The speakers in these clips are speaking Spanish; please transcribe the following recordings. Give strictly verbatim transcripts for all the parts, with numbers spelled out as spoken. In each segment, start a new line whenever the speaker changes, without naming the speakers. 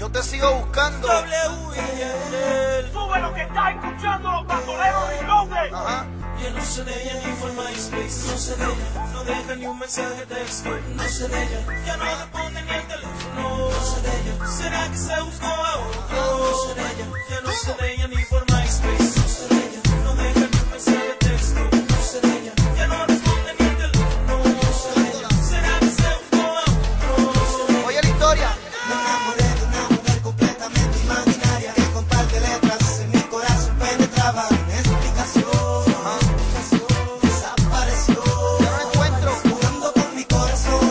Yo te sigo buscando.
W y Yandel.
Sube lo que estás escuchando, los pastoreros y Loaded.
Ajá.
Ya no sé de ella ni por MySpace, no sé de ella, no deja ni un mensaje de texto, no sé de ella, ya no responde ni el teléfono, no sé de ella, será que se buscó a otro, no sé de ella, ya no sé de ella ni por MySpace, no sé de ella, no deja ni un mensaje de texto, no sé de ella, ya no responde ni el teléfono, no sé de ella, será que se buscó a otro, no sé de ella.
Oye la historia.
Me enamoré de una mujer completamente imaginaria que comparte letras en mi corazón penetraba sin explicación. Desapareció.
Ya no la encuentro.
Jugando con mi corazón.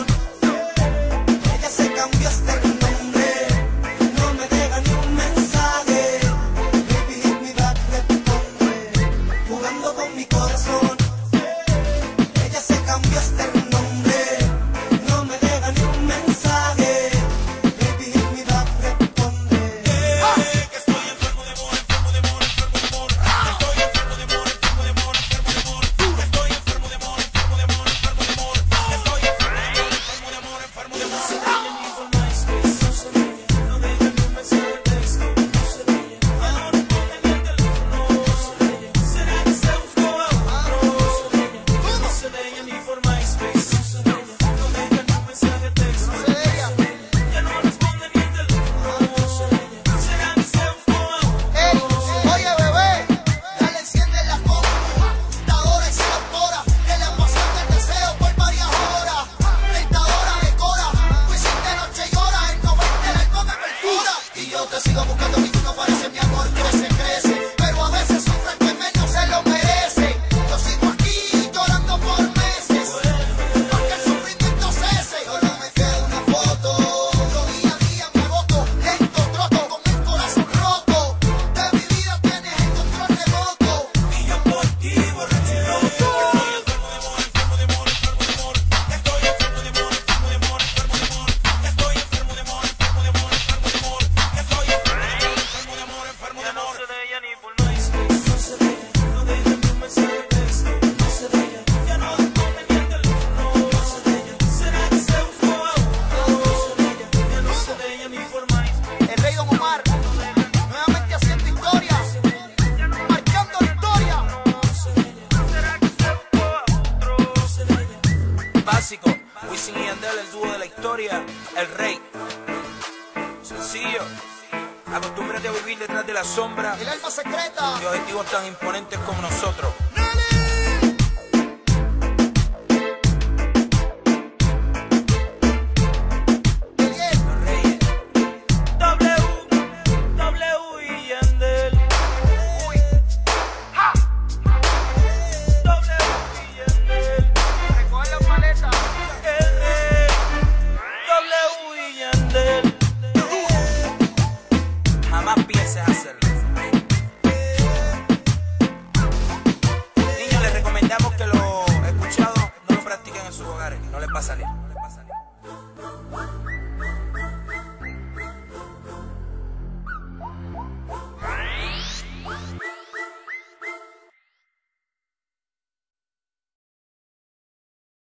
Ella se cambió hasta el nombre. No me deja ni un mensaje. Baby, hit me back, responde. Jugando con mi corazón. Ella se cambió hasta el nombre. No me deja ni un mensaje. Baby, hit me back, responde.
Que estoy enfermo de amor, enfermo de amor, enfermo de amor. Estoy enfermo de amor, enfermo de amor, enfermo de amor. Estoy enfermo de amor, enfermo de amor, enfermo de amor. Estoy enfermo de amor, enfermo de amor, enfermo de amor. No sé de ella ni por MySpace, no sé de ella, no deja ni un mensaje de texto, no sé de ella, ya no responde ni el teléfono, no sé de ella, será que se buscó a otro, no sé de ella, no sé de ella ni por MySpace, no sé de ella, no deja ni un mensaje de texto,
No sé de ella.
ya no responde ni el teléfono, no sé de ella, será que se buscó a otro.
Ey, oye bebé.
Dale, enciende la computadora, dictadora y seductora de la emoción del deseo por varias horas. Tentadora de cora, pues si de noche llora, el noventa el alcohol me perfora. Y yo te sigo buscando, mi tú no parece, mi amor crece, crece. Pero a veces sufre el que menos se lo merece. Yo sigo aquí llorando por meses, porque el sufrimiento cese. Solo me queda una foto, yo día a día me agoto, lento troto con el corazón roto. De mi vida tienes el control remoto.
Y yo por ti, borracho y loco. Estoy enfermo de amor, enfermo de amor, enfermo de amor. Estoy enfermo de amor, enfermo de amor, enfermo de amor. Estoy enfermo de amor, enfermo de amor, enfermo de amor. Estoy enfermo de amor, enfermo de amor, enfermo de amor. No sé de ella ni por MySpace, no sé de ella, no deja ni un mensaje de texto, no sé de ella, ya no responde ni el teléfono, no sé de ella, será que se buscó a otro, no sé de ella, ya no sé de ella ni por MySpace.
El rey Don Omar. Nuevamente haciendo historia. Marcando la historia.
Básico, Wisin y Yandel, el dúo de la historia, el rey. Sencillo, acostúmbrate a vivir detrás de la sombra
El alma secreta.
de objetivos tan imponentes como nosotros.